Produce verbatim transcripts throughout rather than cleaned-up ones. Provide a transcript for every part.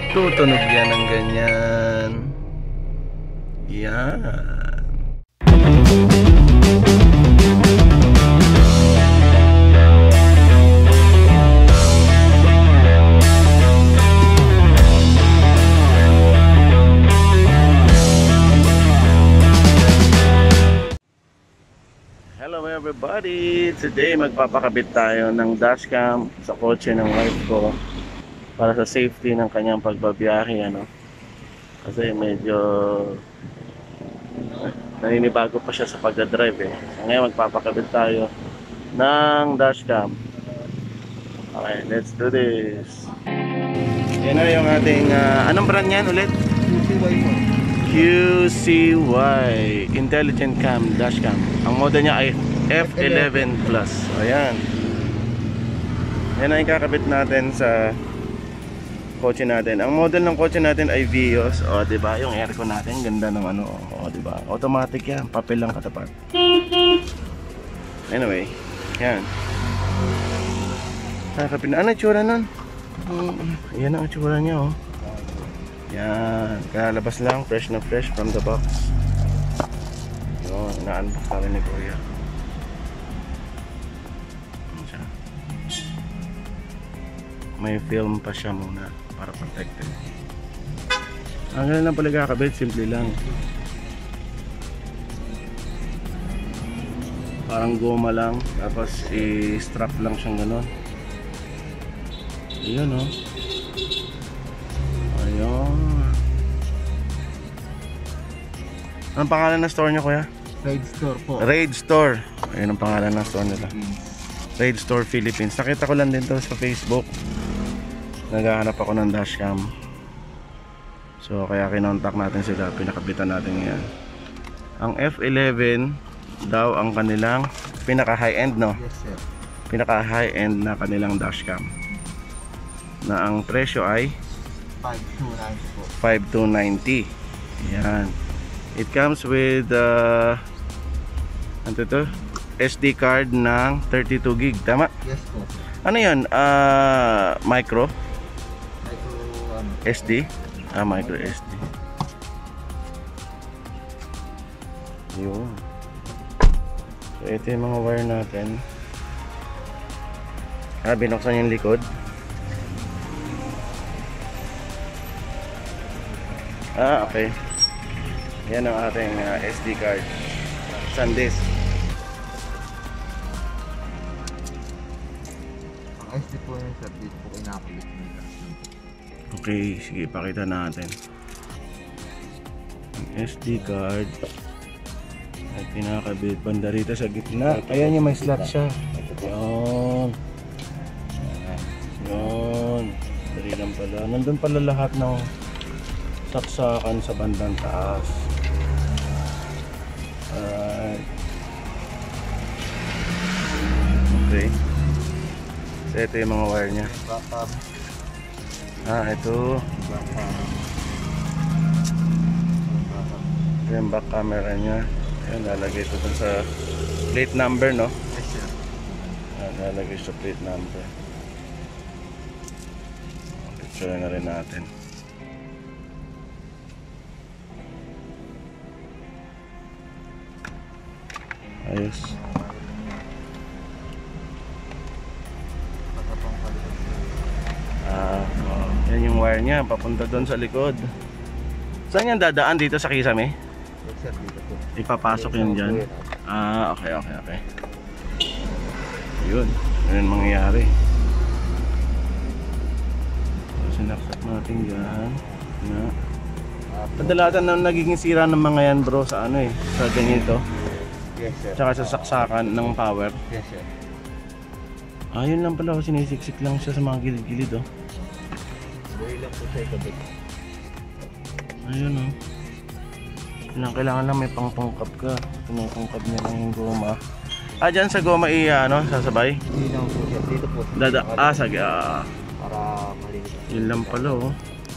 Tutunog yan ng ganyan. Yan. Hello everybody! Today magpapakabit tayo ng dashcam sa kotse ng wife ko para sa safety ng kanyang pagbabiyahe, ano? Kasi medyo naninibago pa siya sa pagdadrive eh. So ngayon magpapakabit tayo ng dashcam. Okay, let's do this. Yan na yung ating uh, anong brand yan ulit? Q C Y po. Q C Y Intelligent Cam Dashcam. Ang model niya ay F eleven Plus. Ayan. Yan ang ikakabit natin sa kotse natin. Ang model ng kotse natin ay Vios. O, di ba? Yung aircon natin ganda ng ano. O, di ba? Automatic yan. Papel lang katapat. Anyway, yan. Kakabit na. Ano itsura nun? Yan ang itsura niya, oh. Yan. Kalabas lang. Fresh na fresh from the box. Yun. Ina-unbox namin ni Kuya. May film pa siya muna para protected. Ang ganun lang pala kakabit, simple lang. Parang goma lang, tapos i-strap lang siyang gano'n. Ayun, oh. Ayun. Anong pangalan ng store niyo, Kuya? Raid Store po. Raid Store. Ayun ang pangalan ng store nila. Raid Store Philippines. Nakita ko lang din to sa Facebook. Naghahanap ako ng dashcam. So kaya kinontak natin sila, pinakabitan natin yan. Ang F eleven daw ang kanilang pinaka high end, no? Yes sir. Pinaka high end na kanilang dashcam. Na ang presyo ay five two nine po. five two ninety. Yan. It comes with uh, ano to? S D card ng thirty-two gig, tama? Yes po. Ano yun? Uh, micro? S D? Ah, micro S D. Yun. So ito yung mga wire natin. Ah, binuksan yung likod. Ah, okay. Yan ang ating uh, S D card. SanDisk. Ang S D po yung sir, dito po kinakalit nila. Okay, sige, pakita natin. Ang S D card at pinakabit banda rito sa gitna. Ayan yung may slot siya. Yun. Yun. Dali lang pala. Nandun pala lahat ng saksakan sa bandang taas. Alright. Okay. So ito yung mga wire nya. Backup. Ah, ito. Ito yung back camera nya. Ayan, lalagay ito dun sa plate number, no? Yes sir. Ayan, lalagay sa plate number. Picture na rin natin. Ayos. Ah, oh, yan yung wire nya, papunta doon sa likod. Saan yan dadaan? Dito sa kisame? Yes sir, dito po. Ipapasok yun dyan? Ah, okay, okay, okay. Yun, yun ang mangyayari. So, sinaksak natin dyan na. Kadalasan na nagiging sira ng mga yan, bro, sa ano eh, sa ganito. Yes sir. Tsaka sa saksakan ng power. Yes sir. Ah, yun lang pala, sinisiksik lang siya sa mga gilid-gilid, oh. Buhay lang po siya ikabit. Ayun, oh. Kailangan, kailangan lang may pangpangkap ka. Pinapangkap niya lang yung goma. Ah, dyan sa goma i, ano, sasabay? Hindi lang po siya. Dito po. Dada, ah, sag, ah. Para malinis. Yun lang pala, oh.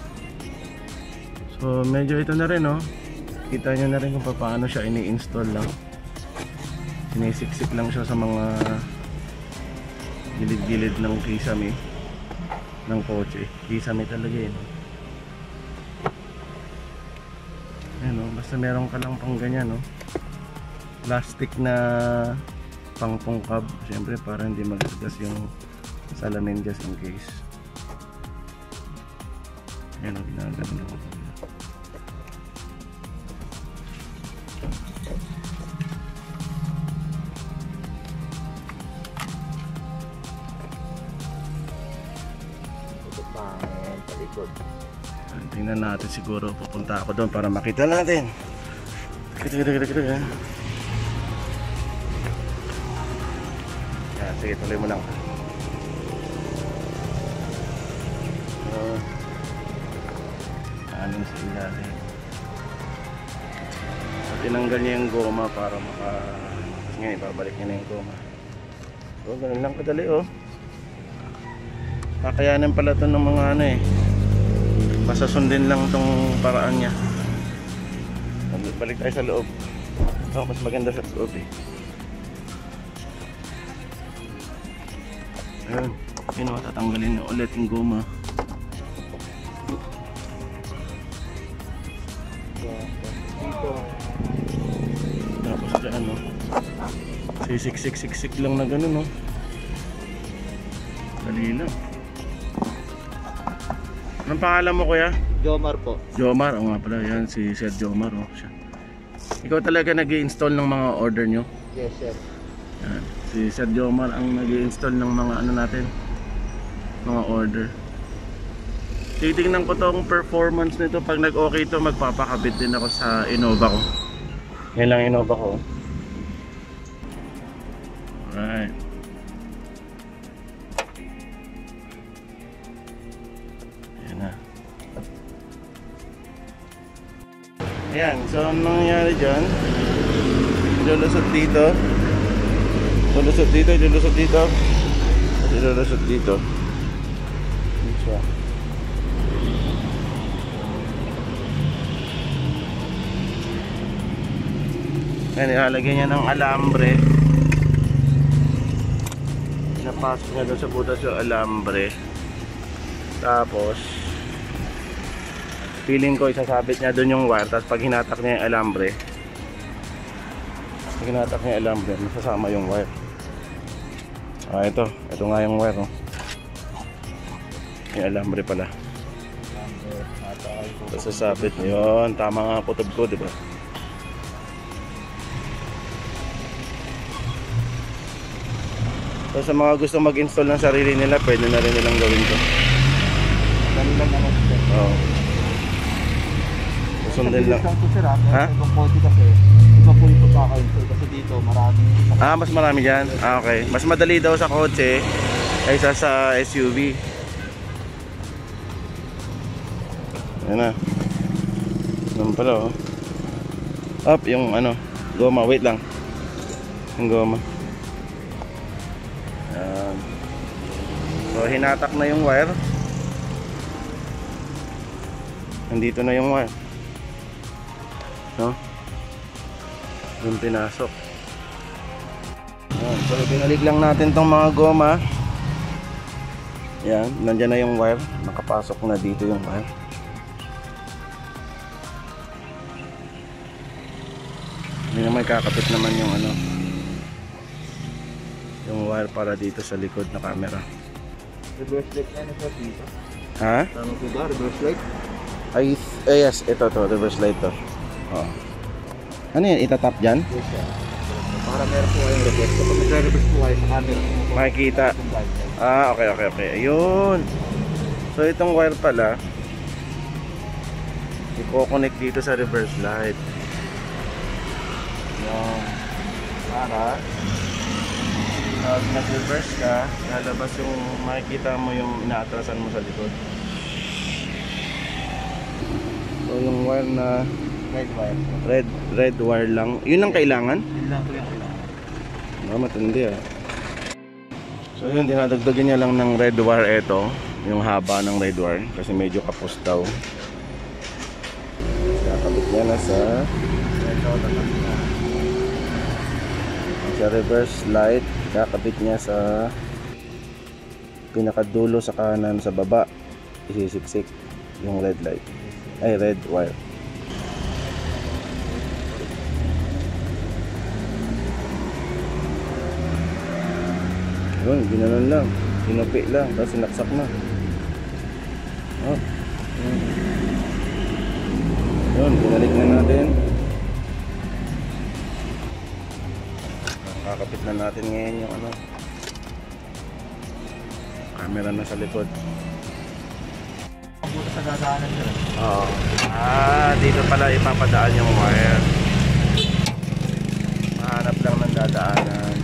So, medyo ito na rin, oh. Kita nyo na rin kung paano siya ini-install lang. Sinisiksik lang siya sa mga gilid-gilid ng kisame ng kotse. Kisame talaga yun. Ayan o, basta meron ka lang pang ganyan no. Plastic na pang pungkab, syempre para hindi magasgas yung salamin just in case. Ayan o, ginagano ko. Ito pangin, talikod. Tingnan natin, siguro pupunta ako doon para makita natin. Kita kita kita kita. Yan, sige, tuloy mo lang. Uh, ano sa ilalim. So, tinanggal niya yung goma para maka... Ngayon, ibabalik niya na yung goma. So, ganun lang kadali oh. Kakayanin pala ito ng mga ano eh. Basta sundin lang tong paraan niya. Balik tayo sa loob. Oh, mas maganda sa loob eh. Ayun, yun o, tatanggalin na ulit yung goma. Tapos dyan o, sisik-sik-sik-sik lang na ganun o. Dali lang. Anong pangalan mo kuya? Jomar po. Jomar, o nga pala, yan si Sir Jomar o. Siya. Ikaw talaga nag-i-install ng mga order nyo? Yes sir. Yan. Si Sir Jomar ang nag-i-install ng mga ano natin, mga order. Titingnan ko tong performance nito. Pag nag-okay to, magpapakabit din ako sa Innova ko. Yan lang Innova ko. Alright. Yan na. Ayan, so ang nangyayari dyan, ilulusot dito, ilulusot dito, ilulusot dito, at ilulusot dito. Yan siya. Ayan, ilalagay niya ng alambre. Napasok niya doon sa butas yung alambre. Tapos feeling ko isasabit niya doon yung wire. Tapos pag hinatak niya yung alambre, pag hinatak niya yung alambre, masasama yung wire. Ah, ito, ito nga yung wire oh. Yung alambre pala. Tapos sasabit yun. Tama nga kutob ko, diba? So sa mga gusto mag-install ng sarili nila, pwede na rin nilang gawin to. Dali lang naman sir. Oo. Sundin lang. Ha? Itong kotse kasi, iba po yung pagkaka-install kasi dito marami. Ah, mas marami dyan? Ah, okay. Mas madali daw sa kotse kaysa sa S U V. Ayan na. Ganun pala oh. Up yung ano, goma. Wait lang. Yung goma. Ayan. So hinatak na yung wire. Nandito na yung wire. No? Yung pinasok. Ayan. So pinalig lang natin tong mga goma. Ayan. Nandyan na yung wire. Nakapasok na dito yung wire. Hindi naman kakapit naman yung ano, yung wire para dito sa likod na camera. Reverse light na na sir dito. Ha? Tama po ba? Reverse light? Ay, eh, yes, ito to, reverse light to. Oh. Ano yan, itatap dyan? Yes sir. Para meron po kayong reverse. Kapag nagre-reverse po kayo sa camera, Makikita. Ah, okay, okay, okay. Ayun. So itong wire pala, i-connect dito sa reverse light. Yung para pag nag-reverse ka, lalabas yung makikita mo yung inaatrasan mo sa likod. So yung wire na red wire. red red wire lang, yun ang kailangan? Yun lang po yung kailangan. No, matindi ah. So yun, dinadagdagan niya lang ng red wire ito, yung haba ng red wire kasi medyo kapos daw. Kakabit niya na sa sa reverse light, kakabit niya sa pinakadulo sa kanan sa baba, isisiksik yung red light ay red wire. Yun, ginanon lang. Kinupi lang, tapos sinaksak na. Oh. Yun. Yun, binalik na natin. Kakapit na natin ngayon yung ano, camera na sa likod. Buta sa dadaanan nyo. Oo. Ah, dito pala ipapadaan yung wire. Mahanap lang ng dadaanan.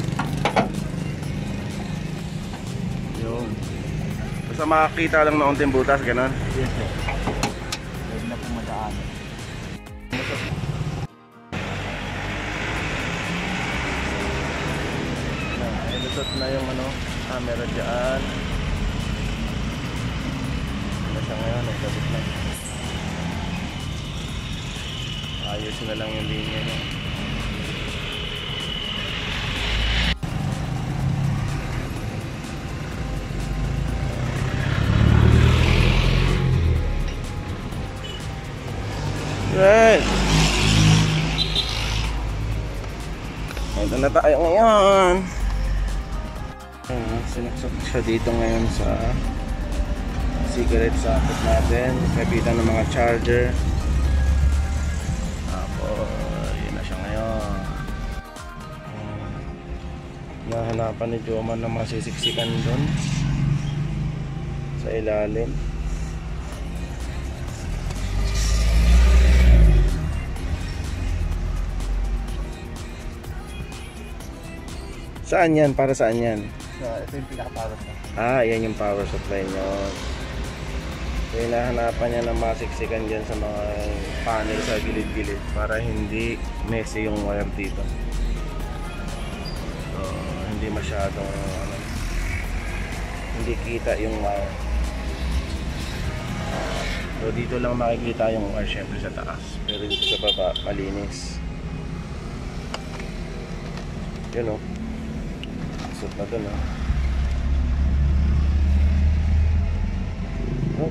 Yun. Basta makakita lang na unting butas, gano'n? Yes, sir. Pwede na pong madaanan. Ilusot na yung ano, camera dyan. Ano siya ngayon, nagkabit na. Ayos na lang yung linya niya. Right. Ito na tayo ngayon. Uh, sinaksak siya dito ngayon sa cigarette socket natin. Kabitan ng mga charger. Tapos yun na siya ngayon. uh, Nahanapan ni Joman ng masisiksikan dun sa ilalim. Saan yan? Para saan yan? So, ito yung pinaka-power na. Ah, yan yung power supply nyo. So, hinahanapan niya ng masiksikan dyan sa mga panel sa gilid-gilid para hindi messy yung wire dito. So, hindi masyadong ano, hindi kita yung wire. So, dito lang makikita yung wire syempre sa taas. Pero dito sa baba, malinis. Yun o. Sot na dun ah. Oh.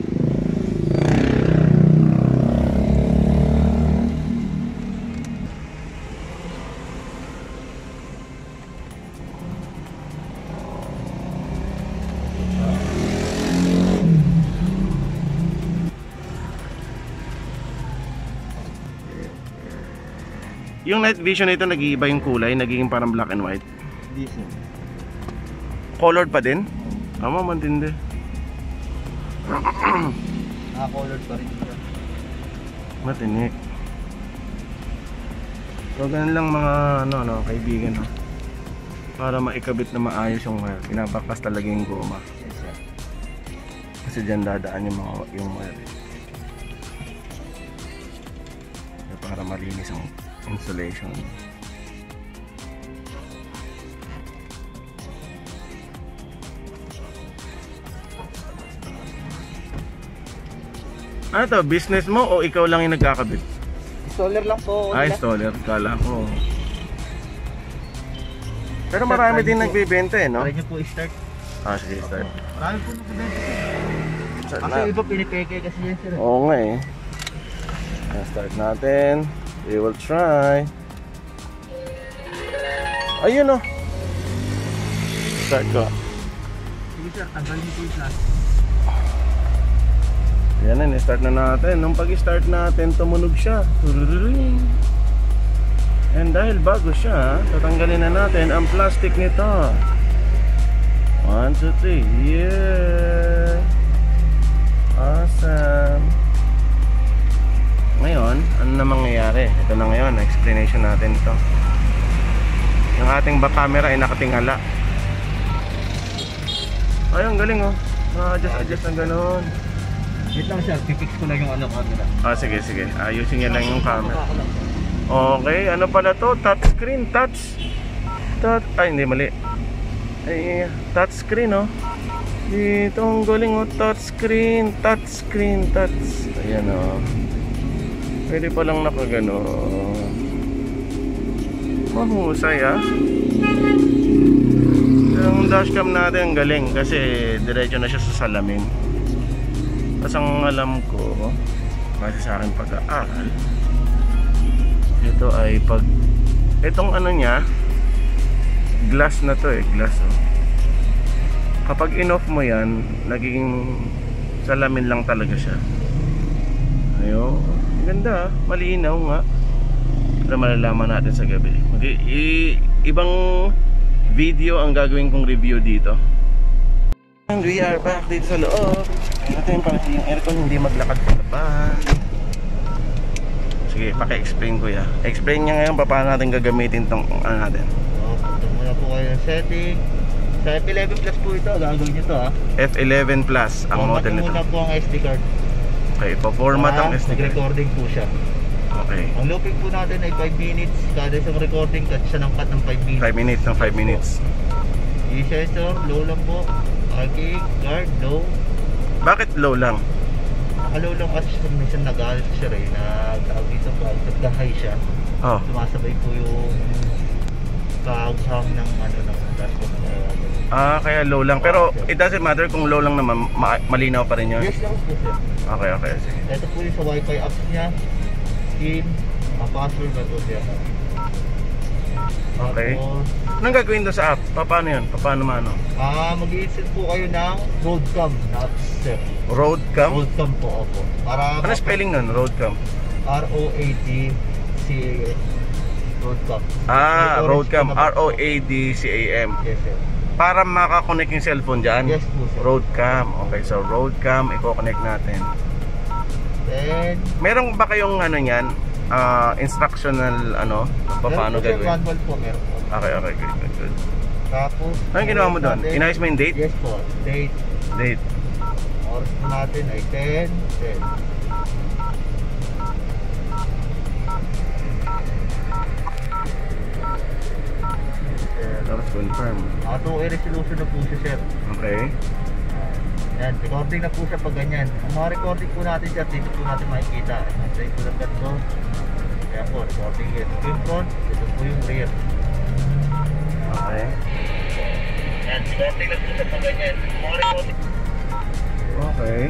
Yung night vision nito nag-iiba yung kulay, nagiging parang black and white. Hindi, sir. Colored pa din? Tama, matindi. Naka-colored pa rin siya. Matinik. So ganun lang mga ano, ano, kaibigan no? Para maikabit na maayos yung wire, pinabakas talaga yung goma. Yes, sir. Kasi dyan dadaan yung mga yung wire. So, para malinis ang installation. Ano to? Business mo o ikaw lang yung nagkakabit? Installer lang po. Ah, installer. Kala ko. Pero marami din nagbibenta eh, no? Try nyo po i-start. Ah, sige, start. Marami po nagbibenta. Start Kasi na. iba pinipeke kasi yan, sir. Oo nga eh. Ayan, start natin. We will try. Ayun oh. Start ko. Sige, sir. Tanggalin nyo po yung flash. Yan na, start na natin. Nung pag-start natin, tumunog siya. And dahil bago siya, tatanggalin na natin ang plastic nito. One, two, three. Yeah! Awesome! Ngayon, ano na mangyayari? Ito na ngayon, explanation natin ito. Yung ating back camera ay nakatingala. Ay, ang galing oh. Ma-adjust-adjust na gano'n. Wait lang, sir. Pipix ko lang yung ano camera. Ah, sige, sige. Ayusin niya lang yung camera. Okay, ano pala to? Touchscreen, touch. Touch. Ay, hindi, mali. Ay, touchscreen, oh. Dito, ang galing, oh. Touchscreen, touchscreen, touch. Ayan, oh. Pwede palang nakagano. Mahusay, ah. Yung dashcam natin, ang galing. Kasi diretso na siya sa salamin. Tapos ang alam ko, kasi sa akin pag-aaral, ito ay pag, itong ano niya, glass na to eh, glass oh. kapag in-off mo yan, nagiging salamin lang talaga siya. Ayun, ganda, malinaw nga. Pero malalaman natin sa gabi. Mag i ibang video ang gagawin kong review dito. And we are back dito sa loob. Ayun natin para yung aircon hindi maglakad sa labas. Sige, paki-explain ko ya. Explain niya ngayon paano natin gagamitin tong ano natin. So, punta muna po kayo ng setting. Sa F eleven Plus po ito, gagawin nyo to ha. F eleven Plus ang model nito. Format muna po ang S D card. Okay, pa-format ang S D card. Recording po siya. Okay. Ang looping po natin ay five minutes. Kada isang recording, cut siya ng cut ng five minutes. five minutes ng five minutes. I-sensor, low lang po. Arcade, guard, low. Bakit low lang? Naka-low lang kasi siya, minsan nag-alis siya rin. Nag-tawag dito po, nag-high siya. Oh. Sumasabay po yung pag-sound ng ano ng dashboard. Ah, kaya low lang. Pero it doesn't matter kung low lang naman, ma malinaw pa rin yun. Yes lang po sir. Okay, okay. Sige. Ito po yung sa wifi apps niya. Team, ang password na po siya. Okay. Tapos, anong gagawin doon sa app? Paano yun? Paano mano? ah, mag-i-install po kayo ng Roadcam na apps sir. Roadcam? Roadcam po, opo. Para Ano spelling nun? Roadcam? R O A D C A M. Roadcam. Ah, May orange Roadcam. po na R O A D C A M. Yes sir. Para makakonect yung cellphone dyan? Yes po sir. Roadcam. Okay, so Roadcam, i-connect natin. Then, Meron ba kayong ano yan? Ah, instructional ano? Paano meron po sir, gagawin? manual po meron po. Okay, okay, good, good, good. Tapos, Anong ginawa mo doon? natin- Inayos mo yung date? Yes po, date. Date. Oras po natin ay ten, ten. Tapos confirm. Ah, two A resolution na po siya sir. Okay. Yan, recording na po siya pag ganyan. Ang mga recording po natin sir, dito po natin makikita. Ito po lang ganito. Kaya po, recording yun. Ito yung front, ito po yung rear. Okay. Yan, recording na po siya pag ganyan. Mga recording. Okay.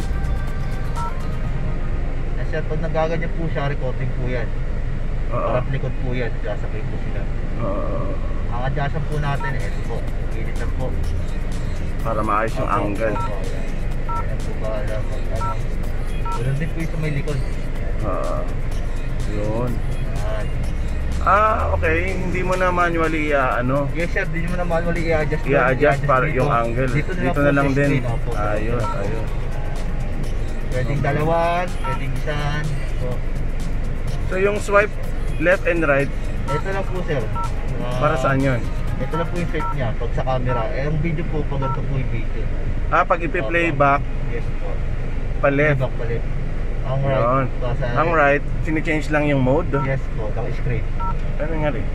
Yan sir, pag nagaganyan po siya, recording po yan. Oo. Harap likod po yan, sasabay po sila. Oo. Ang adjustan po natin, ito po. Init lang po. Para maayos yung Opo, angle. opo, yan. Yan po ba alam mag ano. Ganun din po yung sa may likod. Ah. Yun. Yan. Ah, okay. Hindi mo na manually ah, ano. Yes sir, di nyo na manually i-adjust. I-adjust para dito. yung angle. Dito na, Dito lang, na lang po sa din. screen, opo. Ayun, ayun. Pwedeng dalawan, pwedeng isan. So, So yung swipe left and right, ito lang po sir. Ah, para saan yun? Ito lang po yung set niya pag sa camera. Eh, ang video po, pag ito po yung video. Ah, pag ipi-playback, Yes po. pa left. Playback pa left. Ang Yun. right. pa sa Ang right, sini-change lang yung mode. Yes po, ang screen. Ano nga rin?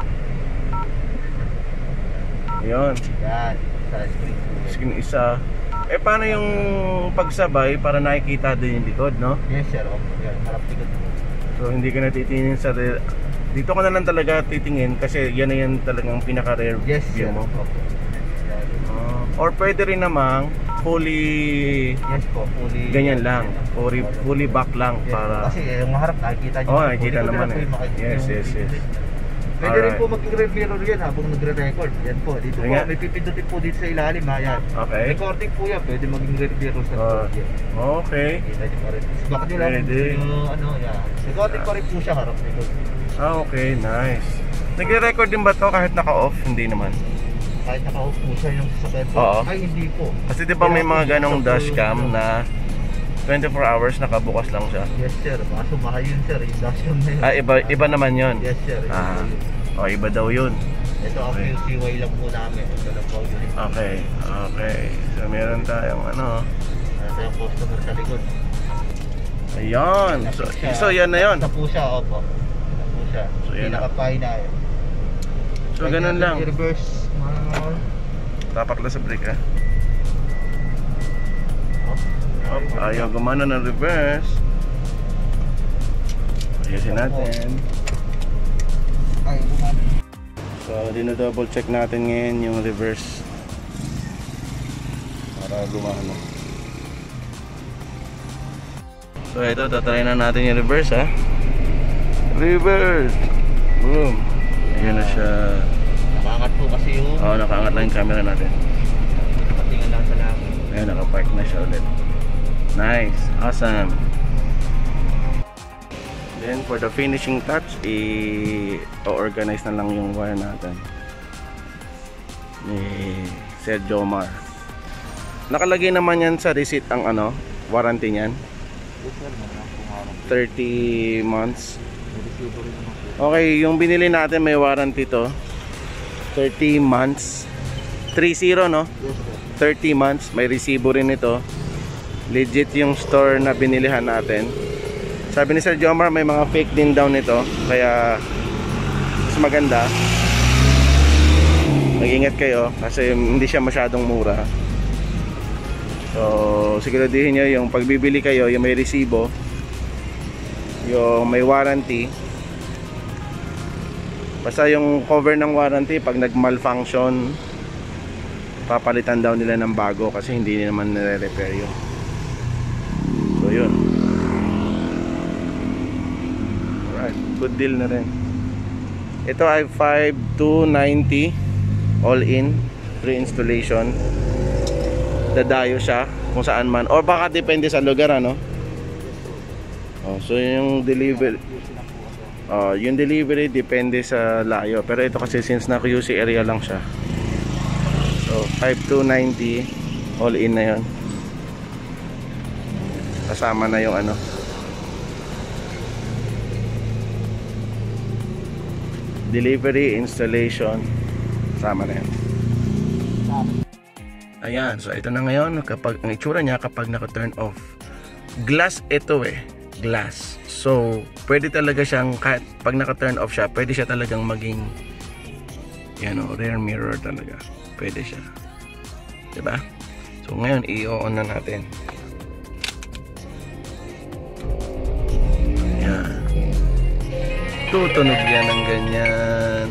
Yun. Yan, sa screen po. yan. Skin isa. Eh paano yung pagsabay para nakikita din yung likod, no? Yes sir, opo. Yan, harap likod po. So hindi ka na titingin sa rear. Dito ko na lang talaga titingin kasi yan na yan talagang pinaka-rear Yes view sir, mo. opo. Yan. Ah, or pwede rin namang fully Yes po, fully. ganyan lang. Fully, fully back lang Yes, para... kasi eh, yung harap nakikita nyo. Oo, nakikita Likod naman na po eh. yung makikita Yes, yung yes, video yes. nito. Pwede rin Alright. po mag-rear mirror yan habang nagre-record. Yan po, dito Sige po, nga. may pipindutin po dito sa ilalim ha, yan. Okay. Recording po yan, pwede maging rear mirror sa Ah, likod yan. okay. Kita nyo pa rin. Bakit nyo lang Pwede. yung ano, yan. Recording pa rin po siya harap likod. Ah, okay. Nice. Nagre-record din ba to kahit naka-off? Hindi naman. Kahit naka-off po siya yung sasakyan po. Oo. Ay, hindi po. Kasi di ba may mga ganong dashcam na twenty-four hours nakabukas lang siya? Yes sir, kaso mahal yun sir, yung dashcam na yun. Ah, iba, iba naman yon. Yes sir. yun Ah, po yun. oh, iba daw yun. Ito ang Okay. Q C Y lang po namin. Ito lang po yun. Okay, okay. So meron tayong ano. Ito yung customer sa likod. Ayun. So, so yan na yun. Ito po siya, opo. Ito po siya. So, yan na. Pinaka-pay na yun. So ganun lang. I-reverse. mga- Tapak lang sa brake ha. Oh. Op, ayaw gumana ng reverse. Ayusin natin. Ay, gumana. So dino-double check natin ngayon yung reverse para gumana. So ito, tatry na natin yung reverse ha. Reverse! Boom! Ayan na siya. Nakaangat po kasi yung Oo, nakaangat lang yung camera natin. patingan Ayan, nakapark na siya ulit. Nice, awesome. Then for the finishing touch, i-organize na lang yung wire natin ni Sir Jomar. Nakalagay naman yan sa receipt ang ano, warranty niyan. thirty months. Okay, yung binili natin may warranty to. thirty months. thirty, no? thirty months. May resibo rin ito. Legit yung store na binilihan natin. Sabi ni Sir Jomar may mga fake din daw nito. Kaya mas maganda mag-ingat kayo kasi hindi siya masyadong mura. So siguraduhin nyo yung pagbibili kayo, yung may resibo, yung may warranty. Basta yung cover ng warranty, pag nag-malfunction, papalitan daw nila ng bago kasi hindi naman nire-repair yun. So yun. Alright, good deal na rin. Ito ay five two ninety all in, free installation. Dadayo siya kung saan man, or baka depende sa lugar, ano. Oh, so yung delivery, oh, yung delivery depende sa layo. Pero ito kasi since na Q C area lang siya, so five two ninety all in na yun. Kasama na yung ano, delivery, installation, kasama na yan. Ayan, so ito na ngayon kapag ang itsura niya kapag naka-turn off. Glass ito eh, glass. So pwede talaga siyang, kahit pag naka-turn off siya, pwede siya talagang maging yan o, rear mirror talaga. Pwede siya, diba? So ngayon i-on na natin. Yan, tutunog yan ng ganyan.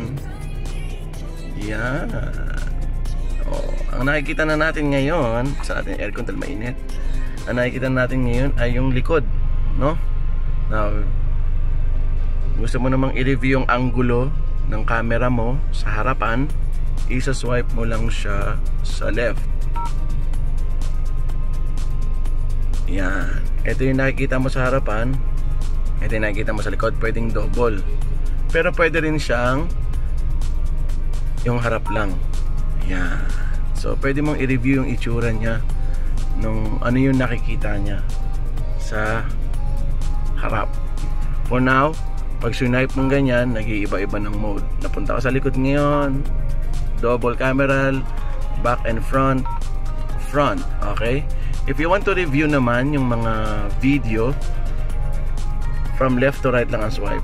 Yan. Oh, ang nakikita na natin ngayon sa ating aircon dahil mainit, ang nakikita natin ngayon ay yung likod, no? Now, gusto mo namang i-review yung angulo ng camera mo sa harapan, isa-swipe mo lang siya sa left. Yan. Ito yung nakikita mo sa harapan, ito yung nakikita mo sa likod. Pwedeng double, pero pwede rin siyang yung harap lang. Yan. So pwede mong i-review yung itsura niya nung ano yung nakikita niya sa harap. For now, pag swipe mong ganyan, nag-iiba-iba ng mode. Napunta ka sa likod ngayon, double camera, back and front, front. Okay? If you want to review naman yung mga video, from left to right lang ang swipe.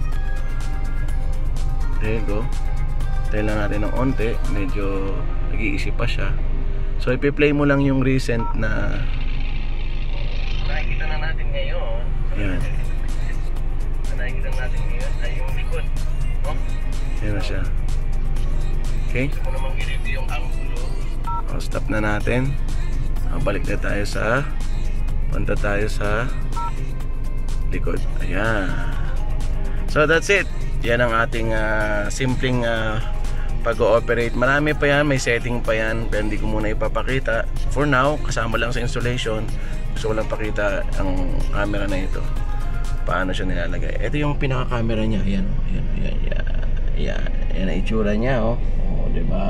There you go. Tayo lang natin ng onte, medyo nag-iisip pa siya. So ipi-play mo lang yung recent na nakikita na natin ngayon. Yan. Nakikita natin ngayon ay yung likod. Oh? Yan na siya. Okay? Gusto mo namang i-review yung angulo. O, stop na natin. O, balik na tayo sa, punta tayo sa likod. Ayan. So that's it. Yan ang ating uh, simpleng uh, pag-ooperate. Marami pa yan, may setting pa yan, pero hindi ko muna ipapakita. For now, kasama lang sa installation, gusto ko lang pakita ang camera na ito, paano siya nilalagay. Ito yung pinaka-camera niya. Ayan, ayan, ayan, ayan, ayan, ayan ang itsura niya, oh. Oh, diba?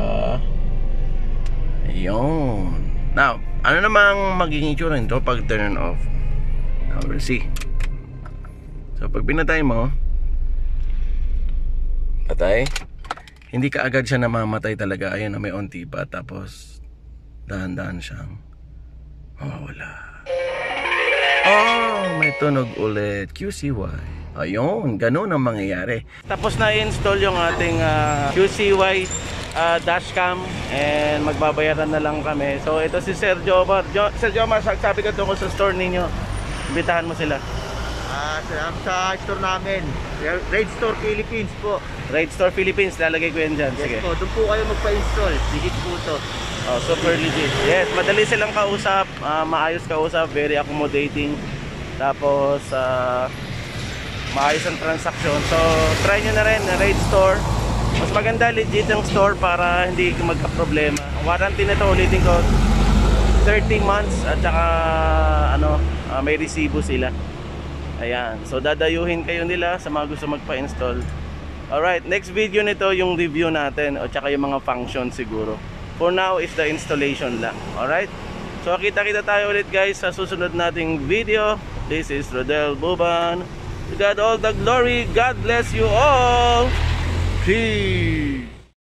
Ayun. Now, ano namang magiging itsura nito pag turn off? Now, we'll see. So, pag pinatay mo, patay, hindi ka agad siya namamatay talaga. Ayun na, may onti pa. Tapos dahan-dahan siyang mawawala. Oh, may tunog ulit. Q C Y. Ayun, ganun ang mangyayari. Tapos na i-install yung ating uh, Q C Y uh, dashcam, and magbabayaran na lang kami. So ito si Sir Jomar. Jo Sir Jomar, sabi ka tungkol sa store ninyo, imbitahan mo sila. Ah, uh, sa store namin, Raid Store Philippines po. Raid Store Philippines, lalagay ko yan dyan. Sige. Yes po, doon po kayo magpa-install. Legit po to. Oh, super legit. Yes, madali silang kausap, uh, maayos kausap, very accommodating. Tapos, uh, maayos ang transaction. So, try nyo na rin, Raid Store. Mas maganda, legit ang store para hindi magka-problema. Ang warranty nito, ulitin ko, thirty months at saka ano, uh, may resibo sila. Ayan, so dadayuhin kayo nila sa mga gusto magpa-install. Alright, next video nito yung review natin o tsaka yung mga function siguro. For now is the installation lang. Alright, so kita-kita tayo ulit guys sa susunod nating video. This is Rodel Buban. To God all the glory. God bless you all. Peace.